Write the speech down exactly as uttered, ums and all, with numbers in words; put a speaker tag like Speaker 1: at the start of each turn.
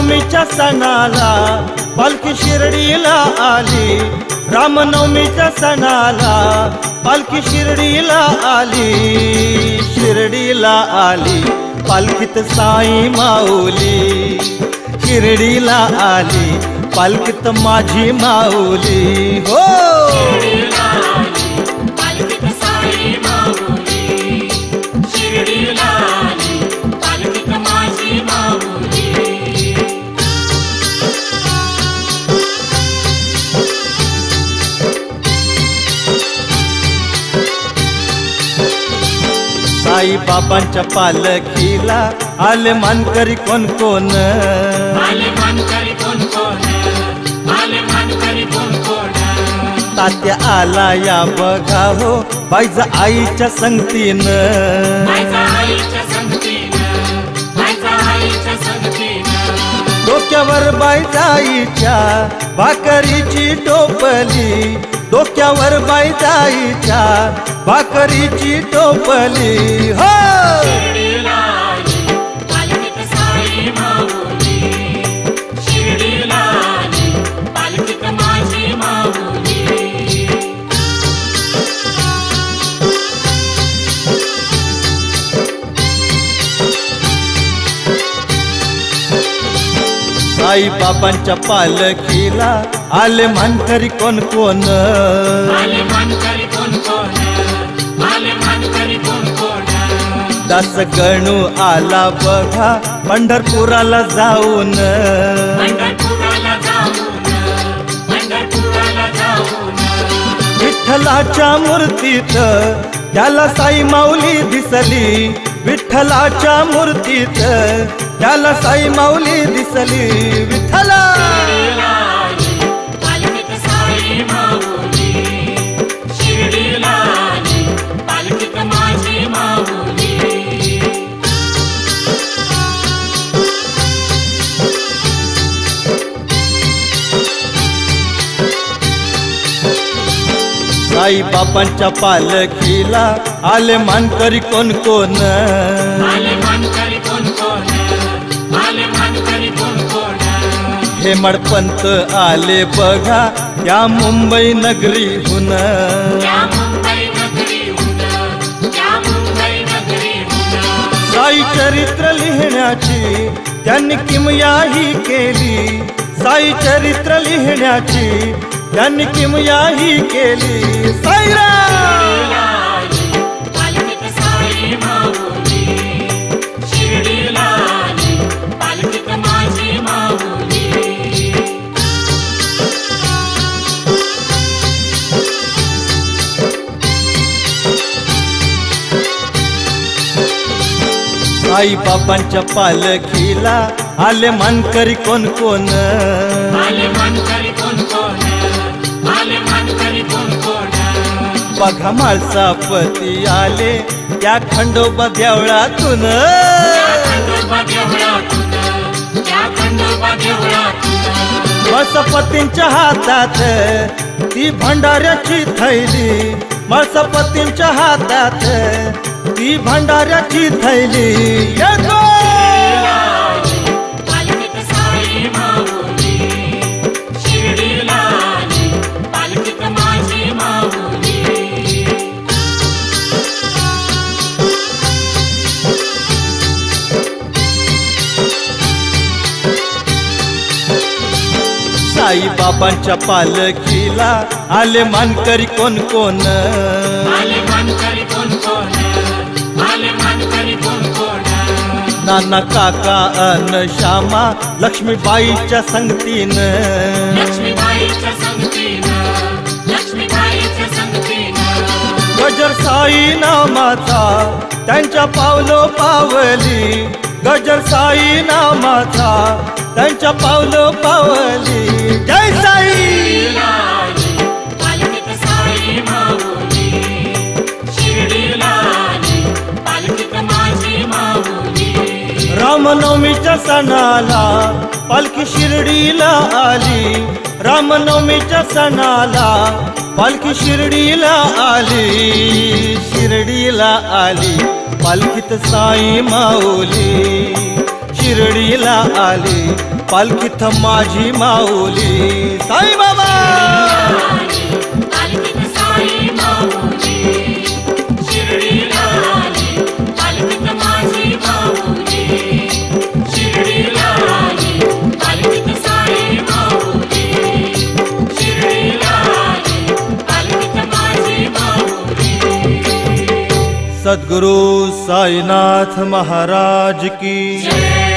Speaker 1: रामनवमीच्या सणाला पालखी शिर्डीला आली, रामनवमीच्या सणाला पालखी शिर्डीला आली, शिर्डीला आली पालखीत साई माऊली, शिर्डीला आली पालखीत माझी माऊली हो। साई बाबांच्या पालखीला आले मानकरी कोण कोण,
Speaker 2: आले मानकरी कोण कोण, आले मानकरी कोण कोण।
Speaker 1: तात्या आला या बघा हो बाईजा आईच्या संगतीनं,
Speaker 2: बाईजा आईच्या संगतीनं, बाईजा आईच्या संगतीनं।
Speaker 1: डोक्यावर बाईजाईच्या भाकरीची टोपली, डोक्यावर बाईजाईच्या भाकरीची टोपली हो।
Speaker 2: शिर्डीला आली पालखीत साई माऊली, शिर्डीला आली पालखीत माझी माऊली।
Speaker 1: साई बाबांच्या पालखीला आले मानकरी कोण कोण,
Speaker 2: आले मानकरी कोण कोण, आले मानकरी कोण कोण।
Speaker 1: दास गणू आला बघा पंढरपुराला जाऊन,
Speaker 2: पंढरपुराला जाऊन, पंढरपुराला जाऊन।
Speaker 1: विठ्ठलाच्या मूर्तीत त्याला साई माऊली दिसली, विठ्ठलाच्या मूर्तीत त्याला साई माऊली दिसली विठ्ठला।
Speaker 2: शिर्डीला आली पालखीत साई माऊली, शिर्डीला आली पालखीत माझी माऊली।
Speaker 1: साई बाबांच्या पालखीला आले मानकरी कोण कोण,
Speaker 2: आले मानकरी कोण कोण, आले मानकरी कोण कोण।
Speaker 1: हेमडपंत आले बघा या मुंबई नगरीहून,
Speaker 2: या मुंबई नगरीहून, या मुंबई नगरीहून।
Speaker 1: साई चरित्र लिहिण्याची त्यांनी किमयाही केली, साई चरित्र लिहिण्याची त्यांनी किमयाही केली साईराम।
Speaker 2: पालखीत साई माऊली, शिर्डीला आली पालखीत माझी माऊली।
Speaker 1: साई बाबांच्या पालखीला आले मानकरी कोण कोण,
Speaker 2: आले मानकरी कोण कोण, आले मानकरी कोण कोण।
Speaker 1: बघा माळसापती आले त्या खंडोबा देवळातून,
Speaker 2: त्या खंडोबा देवळातून, त्या खंडोबा देवळातून।
Speaker 1: माळसापतींच्या हातात ती भंडाऱ्याची थैली, माळसापतींच्या हातात ती भंडाऱ्याची थैली येतो।
Speaker 2: पालखीत साई माऊली, शिर्डीला आली पालखीत माझी माऊली।
Speaker 1: साई बाबांच्या पालखीला आले मानकरी कोण कोण,
Speaker 2: आले मानकरी कोण कोण, आले मानकरी कोण कोण।
Speaker 1: नाना काका अन श्यामा लक्ष्मीबाईच्या संगतीनं,
Speaker 2: लक्ष्मीबाईच्या संगतीनं, लक्ष्मीबाईच्या संगतीनं।
Speaker 1: गजर साई नामाचा त्यांच्या पावलो पावली, गजर साई नामाचा त्यांच्या पावलो पावली जय साई।
Speaker 2: पालखीत साई माऊली, शिर्डीला आली पालखीत माझी माऊली।
Speaker 1: रामनवमीच्या सणाला पालखी शिर्डीला आली, रामनवमीच्या सणाला पालखी शिर्डीला आली, शिर्डीला आली पालखीत साई माऊली, शिर्डीला आली पालखीत माझी माऊली साई बाबा
Speaker 2: पालखीत साई माऊली शिर्डीला आली पालखीत माझी माऊली शिर्डीला आली पालखीत साई माऊली शिर्डीला आली पालखीत माझी माऊली
Speaker 1: सद्गुरु साईनाथ महाराज की
Speaker 2: जय